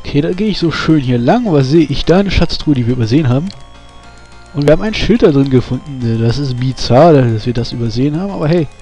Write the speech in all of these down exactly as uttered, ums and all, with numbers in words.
Okay, da gehe ich so schön hier lang. Was sehe ich da? Eine Schatztruhe, die wir übersehen haben. Und wir haben ein Schild da drin gefunden. Das ist bizarr, dass wir das übersehen haben, aber hey.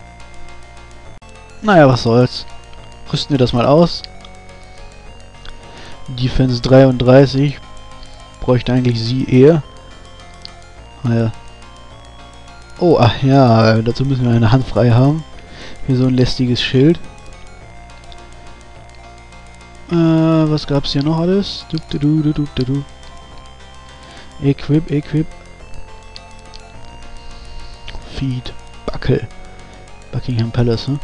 Naja, was soll's. Rüsten wir das mal aus. Defense dreiunddreißig. Bräuchte eigentlich sie eher. Naja. Oh, ach ja, dazu müssen wir eine Hand frei haben. Für so ein lästiges Schild. Äh, was gab's hier noch alles? Du, du, du, du, du, du. Equip, Equip. Feed. Buckel. Buckingham Palace, ne?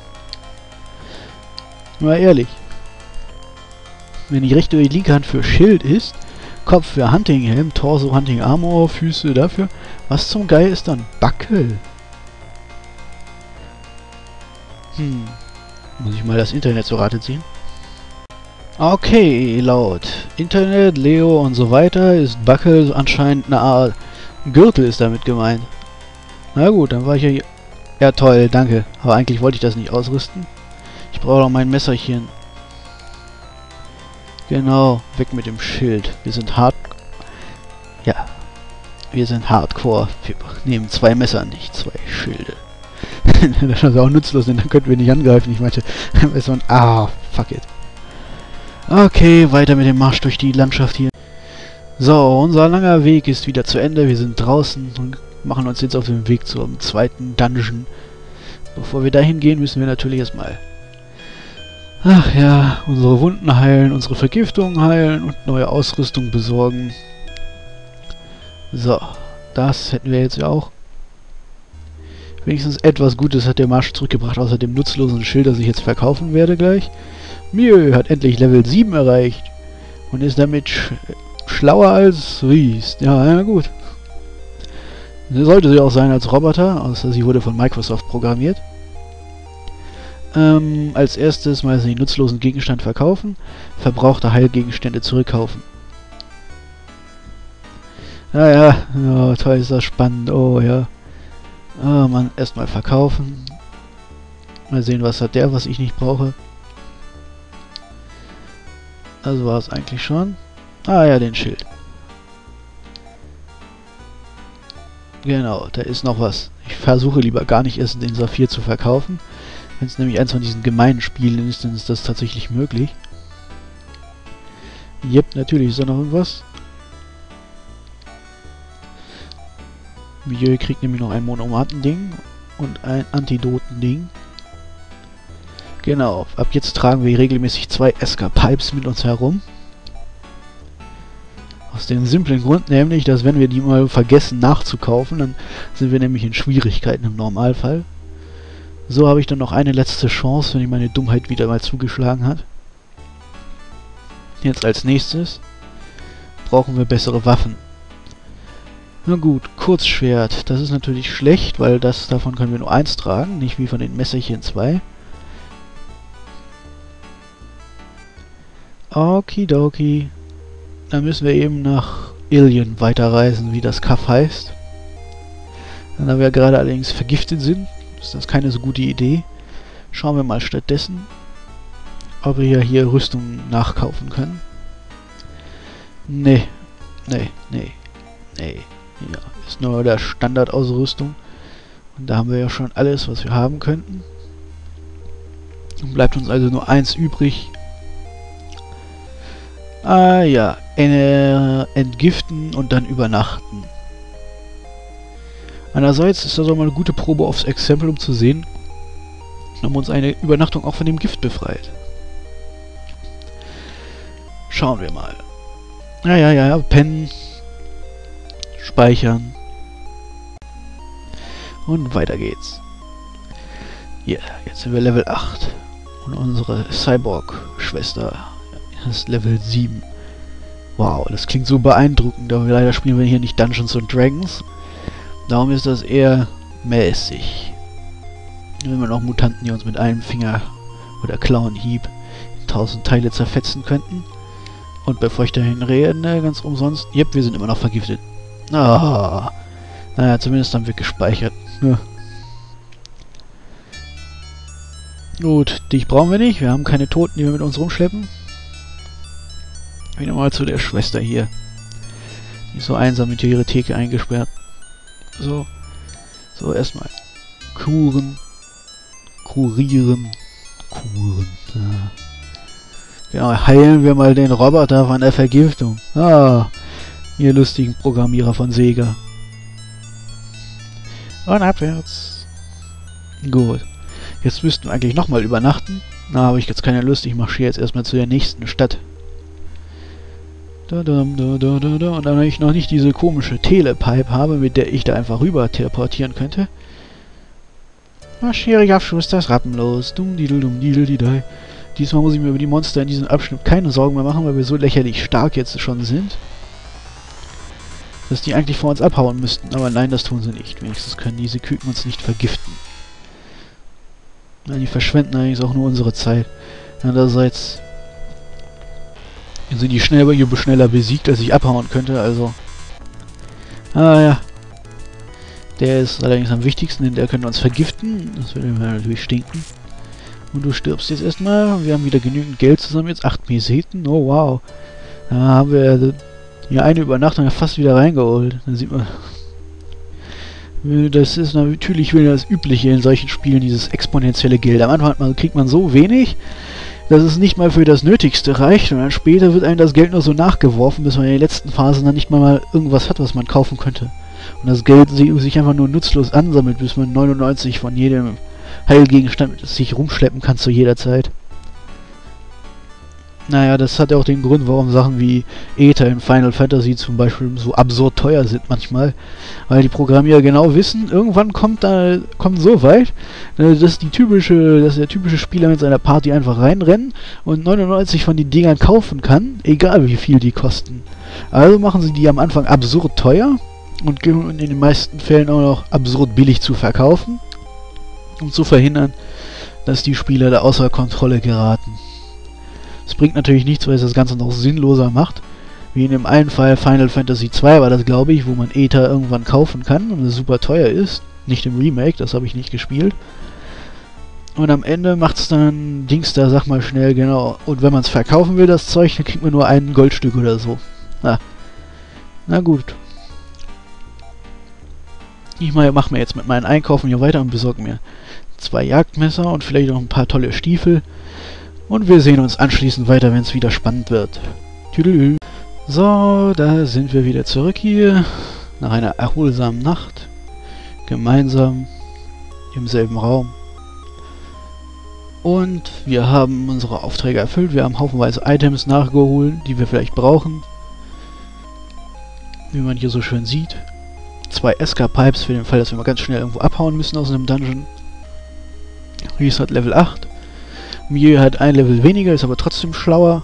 Mal ehrlich. Wenn die rechte oder die linke Hand für Schild ist, Kopf für Hunting Helm, Torso Hunting Armor, Füße dafür. Was zum Geil ist dann Buckel? Hm. Muss ich mal das Internet zu Rate ziehen? Okay, laut Internet, Leo und so weiter ist Buckel anscheinend eine Art Gürtel ist damit gemeint. Na gut, dann war ich ja hier. Ja toll, danke. Aber eigentlich wollte ich das nicht ausrüsten. Ich brauche noch mein Messerchen. Genau, weg mit dem Schild. Wir sind hart... Ja. Wir sind Hardcore. Wir nehmen zwei Messer, nicht zwei Schilde. Das ist auch nutzlos, denn dann könnten wir nicht angreifen. Ich meinte, es war ein... Ah, fuck it. Okay, weiter mit dem Marsch durch die Landschaft hier. So, unser langer Weg ist wieder zu Ende. Wir sind draußen und machen uns jetzt auf den Weg zum zweiten Dungeon. Bevor wir dahin gehen, müssen wir natürlich erstmal... Ach ja, unsere Wunden heilen, unsere Vergiftungen heilen und neue Ausrüstung besorgen. So, das hätten wir jetzt ja auch. Wenigstens etwas Gutes hat der Marsch zurückgebracht, außer dem nutzlosen Schild, das ich jetzt verkaufen werde gleich. Mieu hat endlich Level sieben erreicht und ist damit sch schlauer als Riest. Ja, ja gut. Sollte sie auch sein als Roboter, außer sie wurde von Microsoft programmiert. Ähm, als erstes mal den nutzlosen Gegenstand verkaufen, verbrauchte Heilgegenstände zurückkaufen. Ja, ja, ja, toll, ist das spannend, oh ja. Ah, man, erstmal verkaufen. Mal sehen, was hat der, was ich nicht brauche. Also war es eigentlich schon. Ah ja, den Schild. Genau, da ist noch was. Ich versuche lieber gar nicht erst den Saphir zu verkaufen. Wenn es nämlich eins von diesen gemeinen Spielen ist, dann ist das tatsächlich möglich. Jep, natürlich ist da noch irgendwas. Milieu kriegt nämlich noch ein Monomaten-Ding und ein Antidoten-Ding. Genau, ab jetzt tragen wir regelmäßig zwei Esca-Pipes mit uns herum. Aus dem simplen Grund nämlich, dass wenn wir die mal vergessen nachzukaufen, dann sind wir nämlich in Schwierigkeiten im Normalfall. So habe ich dann noch eine letzte Chance, wenn ich meine Dummheit wieder mal zugeschlagen hat. Jetzt als nächstes brauchen wir bessere Waffen. Na gut, Kurzschwert. Das ist natürlich schlecht, weil das davon können wir nur eins tragen, nicht wie von den Messerchen zwei. Okidoki. Dann müssen wir eben nach Ilion weiterreisen, wie das Kaff heißt. Dann, da wir gerade allerdings vergiftet sind, ist das keine so gute Idee. Schauen wir mal stattdessen, ob wir hier Rüstungen nachkaufen können. Nee, nee, nee, nee. Ja, ist nur der Standardausrüstung. Und da haben wir ja schon alles, was wir haben könnten. Dann bleibt uns also nur eins übrig. Ah ja, äh, entgiften und dann übernachten. Einerseits ist das auch mal eine gute Probe aufs Exempel, um zu sehen, ob uns eine Übernachtung auch von dem Gift befreit. Schauen wir mal. Ja, ja, ja, pennen. Speichern. Und weiter geht's. Ja, jetzt sind wir Level acht. Und unsere Cyborg-Schwester ist Level sieben. Wow, das klingt so beeindruckend, aber leider spielen wir hier nicht Dungeons and Dragons. Darum ist das eher mäßig. Wenn wir noch Mutanten, die uns mit einem Finger oder Klauenhieb in tausend Teile zerfetzen könnten. Und bevor ich dahin rede, ganz umsonst. Jep, wir sind immer noch vergiftet. Ah, naja, zumindest haben wir gespeichert. Ja. Gut, dich brauchen wir nicht. Wir haben keine Toten, die wir mit uns rumschleppen. Wieder mal zu der Schwester hier. Die ist so einsam mit ihrer Theke eingesperrt. So. So, erstmal. Kuren. Kurieren. Kuren. Ja. Genau, heilen wir mal den Roboter von der Vergiftung. Ah, ihr lustigen Programmierer von Sega. Und abwärts. Gut. Jetzt müssten wir eigentlich nochmal übernachten. Na, habe ich jetzt keine Lust. Ich marschiere jetzt erstmal zu der nächsten Stadt. Da, da, da, da, da, da. Und dann, wenn ich noch nicht diese komische Telepipe habe, mit der ich da einfach rüber teleportieren könnte, marschiere ich auf Schusters Rappen los. Dumm, didel, dumm, didel, didel. Diesmal muss ich mir über die Monster in diesem Abschnitt keine Sorgen mehr machen, weil wir so lächerlich stark jetzt schon sind, dass die eigentlich vor uns abhauen müssten. Aber nein, das tun sie nicht. Wenigstens können diese Küken uns nicht vergiften. Ja, die verschwenden eigentlich auch nur unsere Zeit. Andererseits sind die schneller, schneller besiegt, als ich abhauen könnte, also... Ah ja. Der ist allerdings am wichtigsten, denn der könnte uns vergiften. Das würde mir natürlich stinken. Und du stirbst jetzt erstmal. Wir haben wieder genügend Geld zusammen jetzt. acht Meseten. Oh wow. Da haben wir hier eine Übernachtung fast wieder reingeholt. Dann sieht man... Das ist natürlich wieder das Übliche in solchen Spielen, dieses exponentielle Geld. Am Anfang kriegt man so wenig, dass es nicht mal für das Nötigste reicht. Und dann später wird einem das Geld nur so nachgeworfen, bis man in den letzten Phasen dann nicht mal, mal irgendwas hat, was man kaufen könnte. Und das Geld sich einfach nur nutzlos ansammelt, bis man neunundneunzig von jedem Heilgegenstand mit sich rumschleppen kann zu jeder Zeit. Naja, das hat ja auch den Grund, warum Sachen wie Aether in Final Fantasy zum Beispiel so absurd teuer sind manchmal. Weil die Programmierer genau wissen, irgendwann kommt da kommt so weit, dass die typische, dass der typische Spieler mit seiner Party einfach reinrennen und neunundneunzig von den Dingern kaufen kann, egal wie viel die kosten. Also machen sie die am Anfang absurd teuer und in den meisten Fällen auch noch absurd billig zu verkaufen, um zu verhindern, dass die Spieler da außer Kontrolle geraten. Es bringt natürlich nichts, weil es das Ganze noch sinnloser macht. Wie in dem einen Fall Final Fantasy zwei war das, glaube ich, wo man Aether irgendwann kaufen kann und es super teuer ist. Nicht im Remake, das habe ich nicht gespielt. Und am Ende macht es dann Dings da, sag mal schnell, genau. Und wenn man es verkaufen will, das Zeug, dann kriegt man nur ein Goldstück oder so. Na, na gut. Ich mache mir jetzt mit meinen Einkaufen hier weiter und besorge mir zwei Jagdmesser und vielleicht noch ein paar tolle Stiefel. Und wir sehen uns anschließend weiter, wenn es wieder spannend wird. Tüdelü. So, da sind wir wieder zurück hier. Nach einer erholsamen Nacht. Gemeinsam. Im selben Raum. Und wir haben unsere Aufträge erfüllt. Wir haben haufenweise Items nachgeholt, die wir vielleicht brauchen. Wie man hier so schön sieht. Zwei Esca-Pipes für den Fall, dass wir mal ganz schnell irgendwo abhauen müssen aus einem Dungeon. Ries hat Level acht. Mieu hat ein Level weniger, ist aber trotzdem schlauer.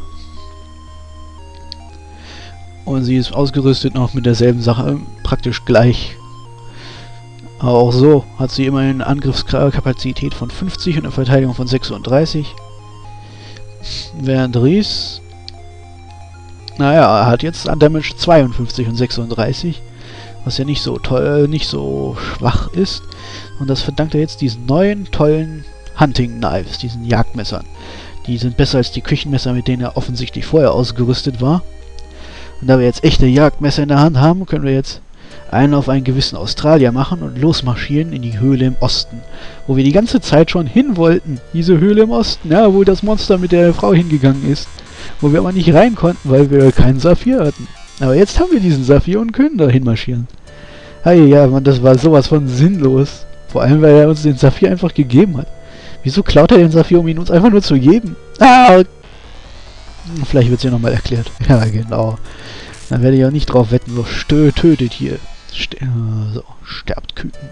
Und sie ist ausgerüstet noch mit derselben Sache, praktisch gleich. Aber auch so hat sie immerhin eine Angriffskapazität von fünfzig und eine Verteidigung von sechsunddreißig. Während Ries, naja, hat jetzt Damage zweiundfünfzig und sechsunddreißig. Was ja nicht so toll, nicht so schwach ist. Und das verdankt er jetzt diesen neuen, tollen Hunting Knives, diesen Jagdmessern. Die sind besser als die Küchenmesser, mit denen er offensichtlich vorher ausgerüstet war. Und da wir jetzt echte Jagdmesser in der Hand haben, können wir jetzt einen auf einen gewissen Australier machen und losmarschieren in die Höhle im Osten. Wo wir die ganze Zeit schon hin wollten. Diese Höhle im Osten, ja, wo das Monster mit der Frau hingegangen ist. Wo wir aber nicht rein konnten, weil wir keinen Saphir hatten. Aber jetzt haben wir diesen Saphir und können da hinmarschieren. Hey, ja, Mann, das war sowas von sinnlos. Vor allem, weil er uns den Saphir einfach gegeben hat. Wieso klaut er den Saphir, um ihn uns einfach nur zu geben? Ah! Vielleicht wird es ja nochmal erklärt. Ja, genau. Dann werde ich auch nicht drauf wetten. So, stö, tötet hier. St so, sterbt Küken.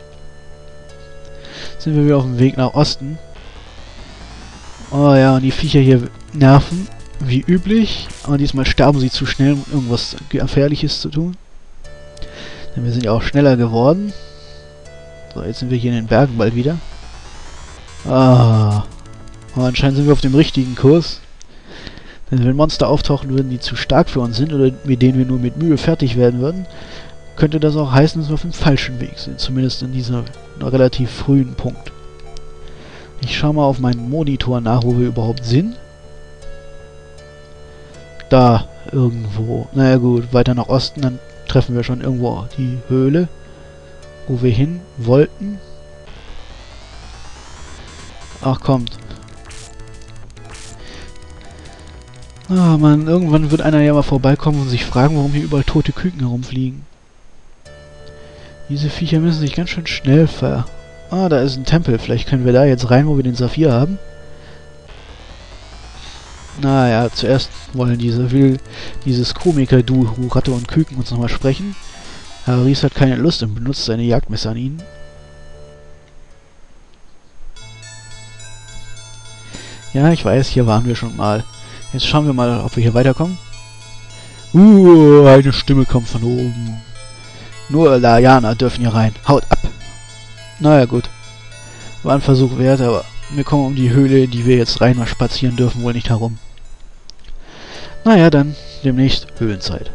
Jetzt sind wir wieder auf dem Weg nach Osten. Oh ja, und die Viecher hier nerven. Wie üblich. Aber diesmal sterben sie zu schnell, um irgendwas Gefährliches zu tun. Denn wir sind ja auch schneller geworden. So, jetzt sind wir hier in den Bergen bald wieder. Ah. Aber anscheinend sind wir auf dem richtigen Kurs. Denn wenn Monster auftauchen würden, die zu stark für uns sind, oder mit denen wir nur mit Mühe fertig werden würden, könnte das auch heißen, dass wir auf dem falschen Weg sind. Zumindest in diesem relativ frühen Punkt. Ich schaue mal auf meinen Monitor nach, wo wir überhaupt sind. da irgendwo. Naja gut, weiter nach Osten, dann treffen wir schon irgendwo die Höhle, wo wir hin wollten. Ach, kommt. Ah, Mann, irgendwann wird einer ja mal vorbeikommen und sich fragen, warum hier überall tote Küken herumfliegen. Diese Viecher müssen sich ganz schön schnell ver... Ah, da ist ein Tempel. Vielleicht können wir da jetzt rein, wo wir den Saphir haben. Naja, zuerst wollen diese will dieses Komiker-Duo Ratte und Küken uns nochmal sprechen. Herr Ries hat keine Lust und benutzt seine Jagdmesser an ihnen. Ja, ich weiß, hier waren wir schon mal. Jetzt schauen wir mal, ob wir hier weiterkommen. Uh, eine Stimme kommt von oben. Nur Lajana dürfen hier rein. Haut ab! Naja, gut. War ein Versuch wert, aber wir kommen um die Höhle, die wir jetzt rein mal spazieren dürfen, wohl nicht herum. Naja, dann demnächst Höhlenzeit.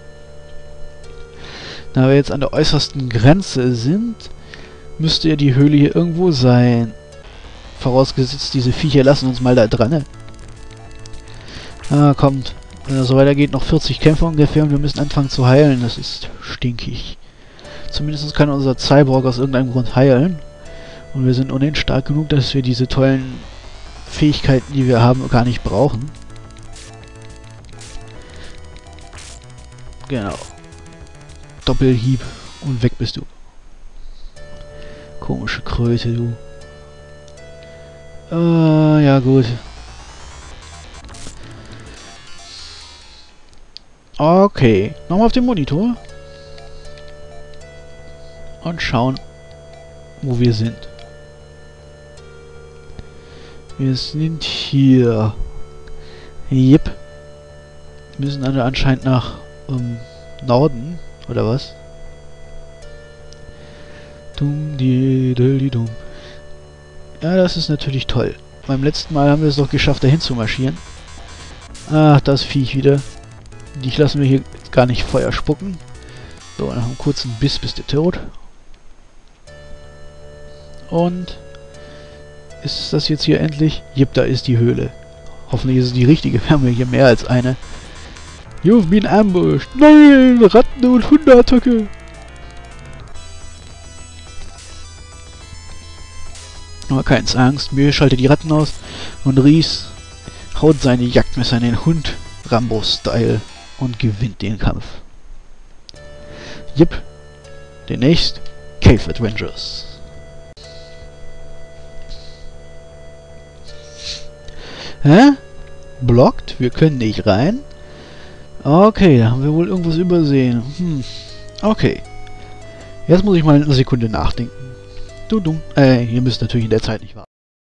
Da wir jetzt an der äußersten Grenze sind, müsste ja die Höhle hier irgendwo sein. Vorausgesetzt, diese Viecher lassen uns mal da dran. Ne? Ah, kommt. Wenn das so weitergeht, noch vierzig Kämpfer ungefähr und wir müssen anfangen zu heilen. Das ist stinkig. Zumindest kann unser Cyborg aus irgendeinem Grund heilen. Und wir sind ohnehin stark genug, dass wir diese tollen Fähigkeiten, die wir haben, gar nicht brauchen. Genau. Doppelhieb und weg bist du. Komische Kröte, du. Äh, ja gut. Okay. Nochmal auf den Monitor. Und schauen, wo wir sind. Wir sind hier. Jep. Wir müssen alle anscheinend nach ähm, Norden, oder was? Dumm, die, die, dumm. Ja, das ist natürlich toll. Beim letzten Mal haben wir es doch geschafft, dahin zu marschieren. Ach, das Viech wieder. Dich lassen wir hier gar nicht Feuer spucken. So, nach einem kurzen Biss bist du tot. Und ist das jetzt hier endlich? Jep, da ist die Höhle. Hoffentlich ist es die richtige. Wir haben ja hier mehr als eine. You've been ambushed. Nein, Ratten- und Hundeattacke. Aber keine Angst, Mühe schaltet die Ratten aus und Ries haut seine Jagdmesser in den Hund Rambo-Style und gewinnt den Kampf. Jep, demnächst Cave Adventures. Hä? Blockt? Wir können nicht rein? Okay, da haben wir wohl irgendwas übersehen. Hm. Okay. Jetzt muss ich mal eine Sekunde nachdenken. Du dumm. Äh, ihr müsst natürlich in der Zeit nicht warten.